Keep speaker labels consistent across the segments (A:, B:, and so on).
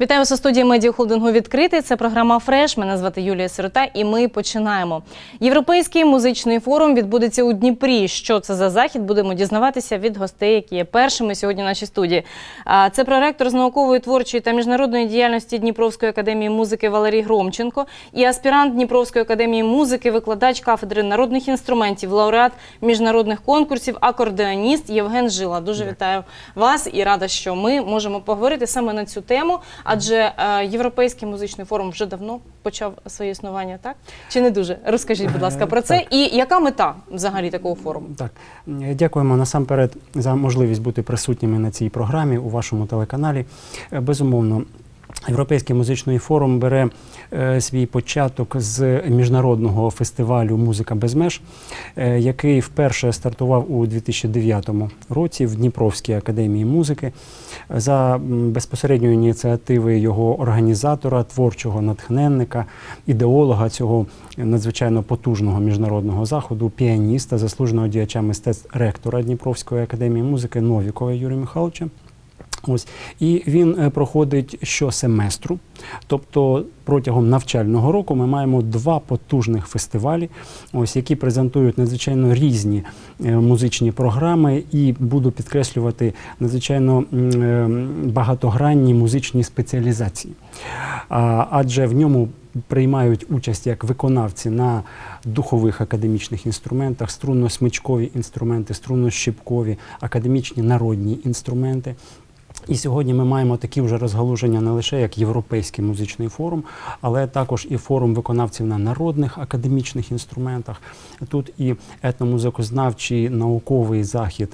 A: Вітаю вас у студії медіахолдингу «Відкритий». Це програма «Фреш». Мене звати Юлія Сирота і ми починаємо. Європейський музичний форум відбудеться у Дніпрі. Що це за захід, будемо дізнаватися від гостей, які є першими сьогодні в нашій студії. Це проректор з наукової, творчої та міжнародної діяльності Дніпровської академії музики Валерій Громченко і аспірант Дніпровської академії музики, викладач кафедри народних інструментів, лауреат міжнародних конкурсів, акордеоніст Євген Жила. Дуже вітаю вас і рада, що ми можемо поговорити саме на цю тему. Адже Європейський музичний форум вже давно почав своє існування, так? Чи не дуже? Розкажіть, будь ласка, про це. Так. І яка мета взагалі такого форуму?
B: Так, дякуємо насамперед за можливість бути присутніми на цій програмі у вашому телеканалі. Безумовно, Європейський музичний форум бере свій початок з міжнародного фестивалю «Музика без меж», який вперше стартував у 2009 році в Дніпровській академії музики за безпосередньої ініціативи його організатора, творчого натхненника, ідеолога цього надзвичайно потужного міжнародного заходу, піаніста, заслуженого діяча мистецтв, ректора Дніпровської академії музики Новікова Юрія Михайловича. Ось. І він проходить щосеместру, тобто протягом навчального року ми маємо два потужних фестивалі, ось, які презентують надзвичайно різні музичні програми і, буду підкреслювати, надзвичайно багатогранні музичні спеціалізації. Адже в ньому приймають участь як виконавці на духових академічних інструментах, струнно-смичкові інструменти, струнно-щипкові, академічні народні інструменти. І сьогодні ми маємо такі вже розгалуження не лише як Європейський музичний форум, але також і форум виконавців на народних академічних інструментах. Тут і етномузикознавчий науковий захід,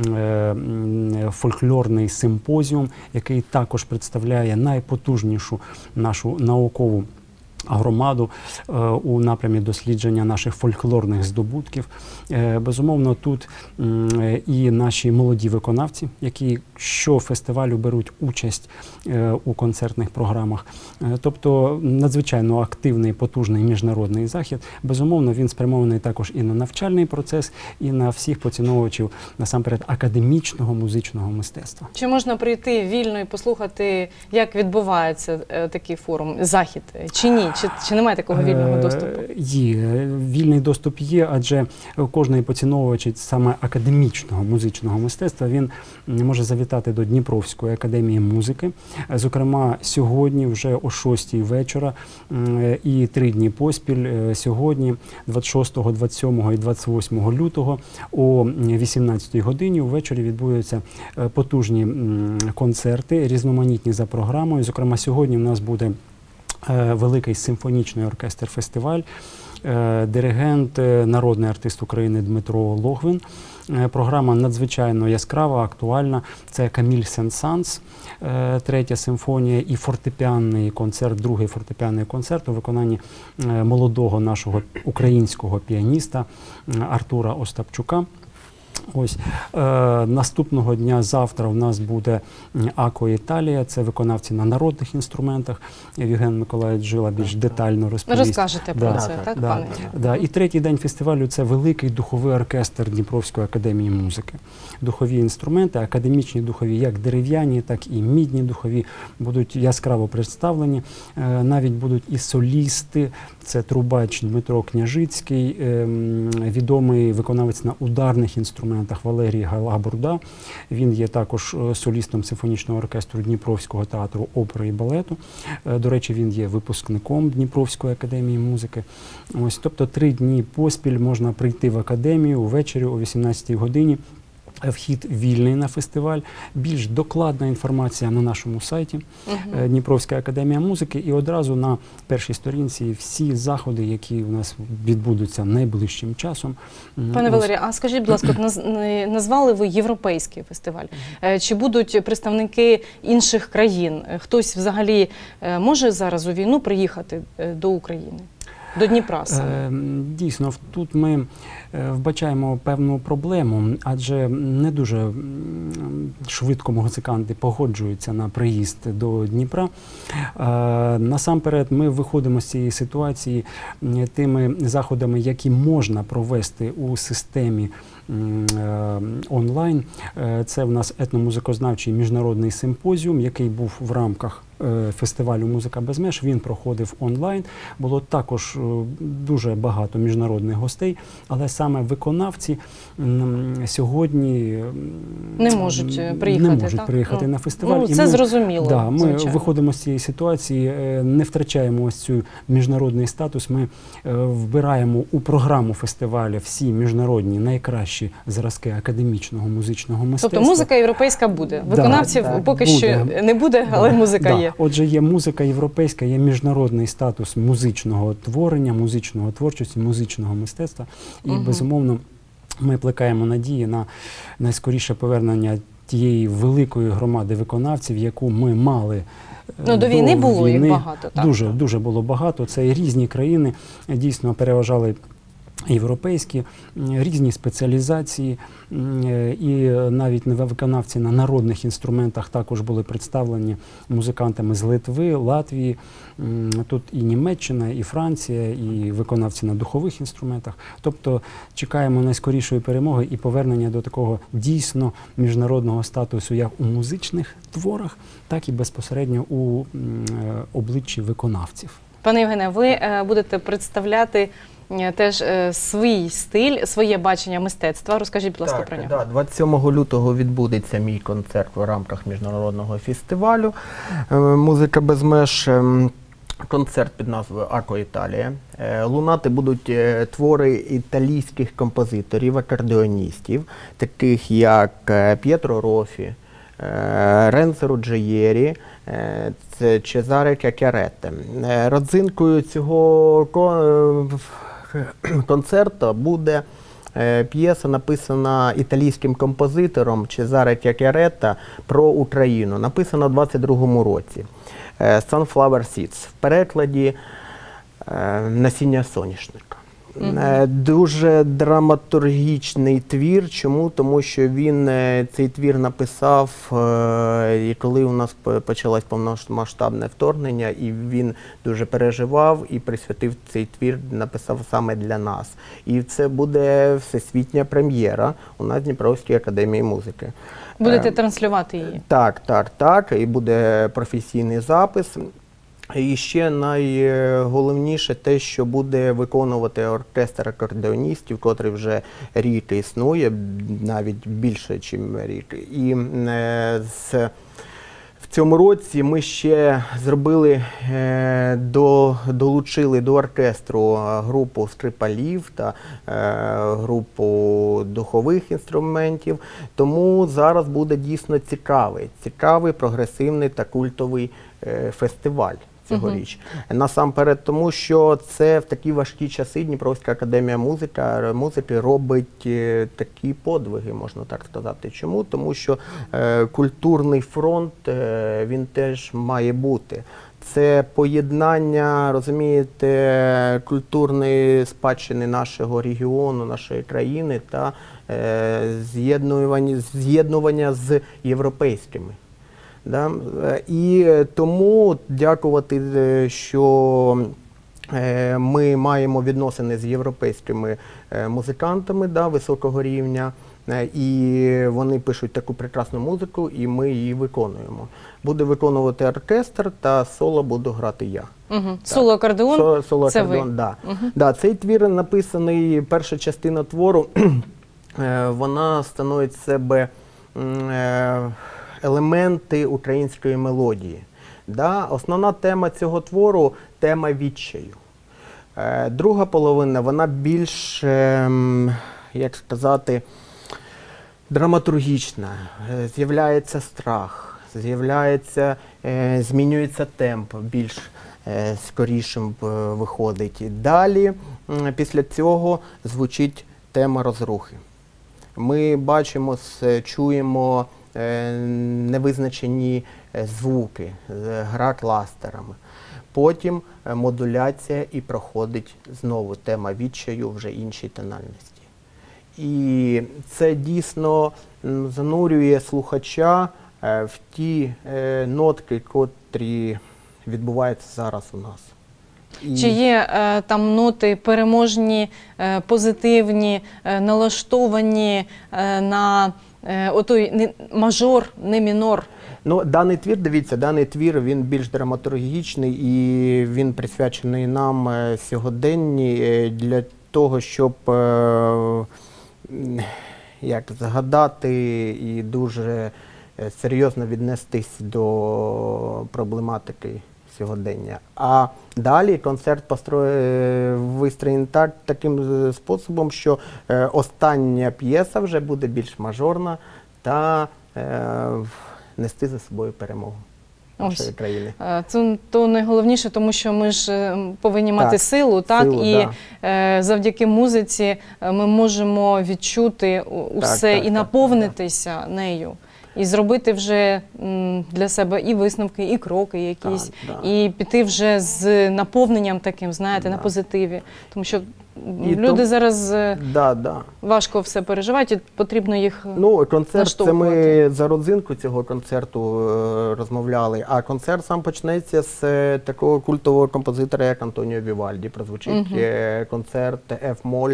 B: фольклорний симпозіум, який також представляє найпотужнішу нашу наукову громаду у напрямі дослідження наших фольклорних здобутків. Безумовно, тут і наші молоді виконавці, які щофестивалю беруть участь у концертних програмах. Тобто надзвичайно активний, потужний міжнародний захід. Безумовно, він спрямований також і на навчальний процес, і на всіх поціновувачів, насамперед, академічного музичного мистецтва.
A: Чи можна прийти вільно і послухати, як відбувається такий форум, захід, чи ні? Чи немає такого вільного доступу?
B: Є. Вільний доступ є, адже кожний поціновувач саме академічного музичного мистецтва, він може завітати до Дніпровської академії музики. Зокрема, сьогодні вже о 6-й вечора і 3 дні поспіль, сьогодні, 26, 27 і 28 лютого о 18-й годині ввечері відбудуться потужні концерти, різноманітні за програмою. Зокрема, сьогодні в нас буде великий симфонічний оркестр-фестиваль, диригент, народний артист України Дмитро Логвин. Програма надзвичайно яскрава, актуальна. Це Каміль Сен-Санс, 3-я симфонія і фортепіанний концерт, 2-й фортепіанний концерт у виконанні молодого нашого українського піаніста Артура Остапчука. Ось, наступного дня, завтра, у нас буде Ако Італія, це виконавці на народних інструментах. Євген Миколаївич Жила більш детально розповість.
A: Ви розкажете про це, так, пане?
B: І 3-й день фестивалю – це великий духовий оркестр Дніпровської академії музики. Духові інструменти, академічні духові, як дерев'яні, так і мідні духові, будуть яскраво представлені. Навіть будуть і солісти, це трубач Дмитро Княжицький, відомий виконавець на ударних інструментах Валерій Галабурда. Він є також солістом симфонічного оркестру Дніпровського театру опери і балету. До речі, він є випускником Дніпровської академії музики. Ось, тобто 3 дні поспіль можна прийти в академію ввечері о 18-й годині. Вхід вільний на фестиваль. Більш докладна інформація на нашому сайті Дніпровська академія музики. І одразу на першій сторінці всі заходи, які у нас відбудуться найближчим часом.
A: Пане Валерію, а скажіть, будь ласка, назвали ви Європейський фестиваль. Чи будуть представники інших країн? Хтось взагалі може зараз у війну приїхати до України? До Дніпра саме?
B: Дійсно, тут ми вбачаємо певну проблему, адже не дуже швидко музиканти погоджуються на приїзд до Дніпра. Насамперед, ми виходимо з цієї ситуації тими заходами, які можна провести у системі онлайн. Це в нас етномузикознавчий міжнародний симпозіум, який був в рамках фестивалю «Музика без меж». Він проходив онлайн. Було також дуже багато міжнародних гостей, але саме виконавці сьогодні
A: не можуть приїхати,
B: на фестиваль.
A: Це зрозуміло.
B: Да, ми виходимо з цієї ситуації, не втрачаємо ось цю міжнародний статус. Ми вбираємо у програму фестивалю всі міжнародні найкращі зразки академічного музичного мистецтва.
A: Тобто музика європейська буде. Виконавців поки що не буде, але музика є.
B: Отже, є музика європейська, є міжнародний статус музичного творення, музичного творчості, музичного мистецтва. І, безумовно, ми плекаємо надії на найскоріше повернення тієї великої громади виконавців, яку ми мали.
A: До війни було їх багато.
B: Дуже було багато. Це і різні країни дійсно переважали європейські, різні спеціалізації, і навіть виконавці на народних інструментах також були представлені музикантами з Литви, Латвії, тут і Німеччина, і Франція, і виконавці на духових інструментах. Тобто чекаємо найскорішої перемоги і повернення до такого дійсно міжнародного статусу як у музичних творах, так і безпосередньо у обличчі виконавців.
A: Пане Євгене, ви будете представляти теж свій стиль, своє бачення мистецтва. Розкажіть, будь ласка, про нього.
C: Так, 27 лютого відбудеться мій концерт в рамках міжнародного фестивалю «Музика без меж». Концерт під назвою «Ако Італія». Лунати будуть твори італійських композиторів, акордеоністів, таких як П'єтро Рофі, Ренцо Руджієрі, Чезаре Кякяретте. Родзинкою цього концерту буде п'єса, написана італійським композитором Чезаре Кякяретте про Україну, написана у 22-му році. Sunflower Seeds, в перекладі «Насіння соняшника». Дуже драматургічний твір. Чому? Тому що він цей твір написав, і коли у нас почалось повномасштабне вторгнення, і він дуже переживав і присвятив цей твір, написав саме для нас. І це буде всесвітня прем'єра у нас в Дніпровській академії музики.
A: Будете транслювати її?
C: Так. І буде професійний запис. І ще найголовніше те, що буде виконувати оркестр акордеоністів, котрий вже рік існує, навіть більше, ніж рік. І в цьому році ми ще долучили до оркестру групу скрипалів та групу духових інструментів. Тому зараз буде дійсно цікавий, прогресивний та культовий фестиваль. Цьогоріч. Насамперед тому, що це в такі важкі часи Дніпровська академія музики робить такі подвиги, можна так сказати. Чому? Тому що культурний фронт, він теж має бути. Це поєднання, розумієте, культурної спадщини нашого регіону, нашої країни та з'єднування з європейськими. Да? І тому дякувати, що ми маємо відносини з європейськими музикантами високого рівня, і вони пишуть таку прекрасну музику, і ми її виконуємо. Буде виконувати оркестр, та соло буду грати я.
A: Соло-акордеон – це ви?
C: Так. Цей твір написаний, перша частина твору, вона становить в себе елементи української мелодії. Основна тема цього твору – тема відчаю. Друга половина, вона більш, як сказати, драматургічна. З'являється страх, змінюється темп, більш скорішим виходить. Далі, після цього, звучить тема розрухи. Ми бачимо, чуємо невизначені звуки, гра кластерами. Потім модуляція і проходить знову тема відчаю вже іншій тональності. І це дійсно занурює слухача в ті нотки, котрі відбуваються зараз у нас.
A: Чи є там ноти переможні, позитивні, налаштовані на отой мажор, не мінор?
C: Ну, даний твір, дивіться, даний твір, він більш драматургічний і він присвячений нам сьогоденні для того, щоб як згадати і дуже серйозно віднестись до проблематики сьогодення. А далі концерт вистроєний таким способом, що остання п'єса вже буде більш мажорна та нести за собою перемогу нашої країни.
A: Це то найголовніше, тому що ми ж повинні мати силу, так? І завдяки музиці ми можемо відчути усе і наповнитися нею. І зробити вже для себе і висновки, і кроки якісь, і піти вже з наповненням таким, знаєте, на позитиві. Тому що люди зараз важко все переживають, і потрібно їх
C: концерт, це ми за родзинку цього концерту розмовляли, а концерт сам почнеться з такого культового композитора, як Антоніо Вівальді. Прозвучить концерт F-моль,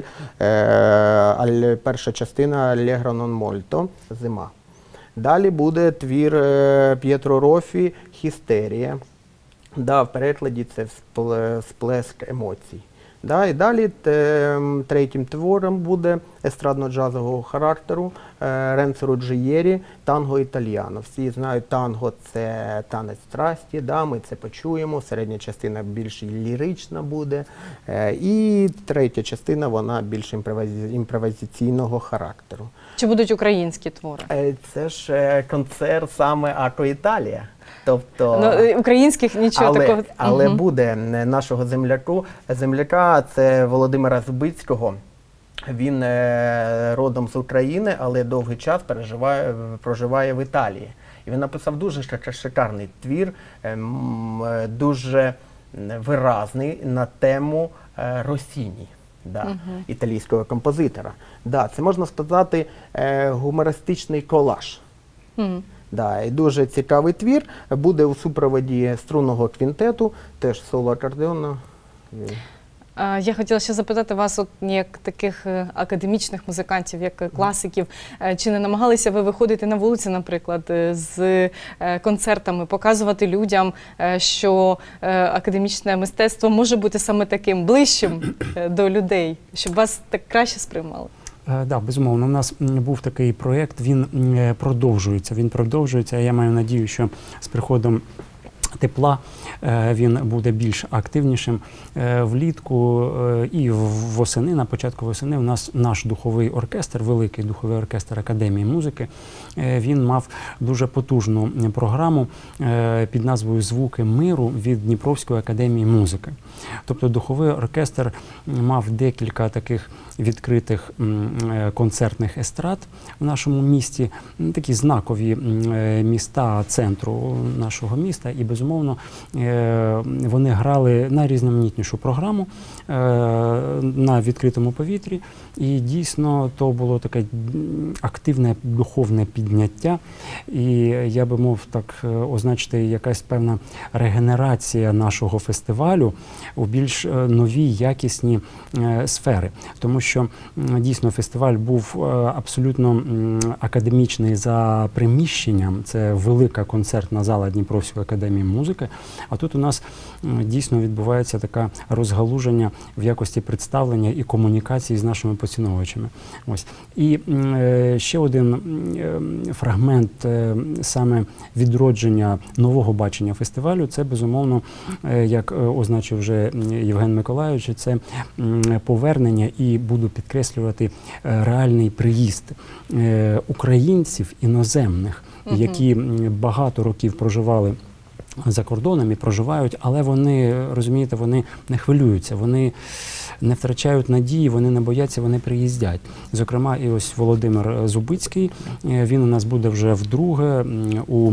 C: перша частина Алегро нон мольто, зима. Далі буде твір П'єтро Рофі «Хістерія». В перекладі це сплеск емоцій. І далі третім твором буде естрадно-джазового характеру Ренцо Руджієрі «Танго італіано». Всі знають, танго – це танець страсті, ми це почуємо, середня частина більш лірична буде, і третя частина, вона більш імпровізаційного характеру.
A: Чи будуть українські твори?
C: Це ж концерт саме «Ако Італія». Тобто,
A: українських нічого такого.
C: Але буде нашого земляка, це Володимира Зубицького. Він родом з України, але довгий час проживає в Італії. І він написав дуже шикарний твір, дуже виразний на тему Росіні, італійського композитора. Це, можна сказати, гумористичний колаж. І дуже цікавий твір, буде у супроводі струнного квінтету, теж соло акордеону.
A: Я хотіла ще запитати вас, як таких академічних музикантів, як класиків, чи не намагалися ви виходити на вулиці, наприклад, з концертами, показувати людям, що академічне мистецтво може бути саме таким ближчим до людей, щоб вас так краще сприймали?
B: Так, безумовно. У нас був такий проєкт, він продовжується. Я маю надію, що з приходом тепла він буде більш активнішим. Влітку і восени, на початку восени, у нас наш духовий оркестр, великий духовий оркестр Академії музики, він мав дуже потужну програму під назвою «Звуки миру» від Дніпровської академії музики. Тобто духовий оркестр мав декілька таких відкритих концертних естрад в нашому місті, такі знакові міста центру нашого міста, і безумовно вони грали найрізноманітнішу програму на відкритому повітрі, і дійсно то було таке активне духовне підняття, і я би мов так означити якась певна регенерація нашого фестивалю у більш нові, якісні сфери. Тому що дійсно фестиваль був абсолютно академічний за приміщенням, це велика концертна зала Дніпровської академії музики, а тут у нас дійсно відбувається таке розгалуження в якості представлення і комунікації з нашими поціновувачами. І ще один фрагмент саме відродження нового бачення фестивалю, це безумовно, як означив вже Євген Миколайович, це повернення, і буду підкреслювати, реальний приїзд українців іноземних, які багато років проживали за кордоном і проживають, але вони, розумієте, вони не хвилюються, вони не втрачають надії, вони не бояться, вони приїздять. Зокрема, і ось Володимир Зубицький, він у нас буде вже вдруге у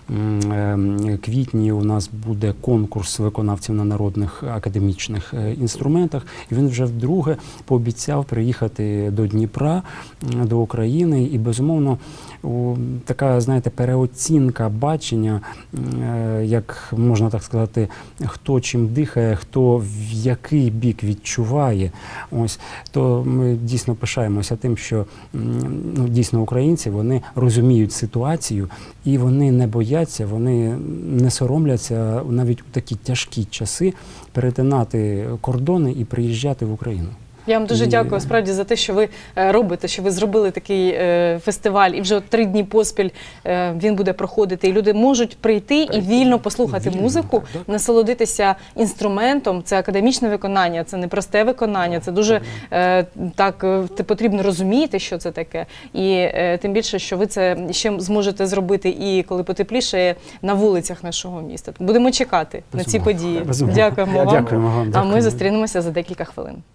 B: квітні у нас буде конкурс виконавців на народних академічних інструментах. І він вже вдруге пообіцяв приїхати до Дніпра, до України. І, безумовно, така, знаєте, переоцінка бачення, як можна так сказати, хто чим дихає, хто в який бік відчуває. Ось, то ми дійсно пишаємося тим, що дійсно українці, вони розуміють ситуацію і вони не бояться, вони не соромляться навіть у такі тяжкі часи перетинати кордони і приїжджати в Україну.
A: Я вам дуже дякую, справді, за те, що ви робите, що ви зробили такий фестиваль, і вже 3 дні поспіль він буде проходити, і люди можуть прийти і вільно послухати музику, насолодитися інструментом. Це академічне виконання, це не просте виконання, це дуже потрібно розуміти, що це таке. І тим більше, що ви це ще зможете зробити і коли потепліше на вулицях нашого міста. Будемо чекати на ці події. Дякуємо вам.
B: Дякуємо вам.
A: А ми зустрінемося за декілька хвилин.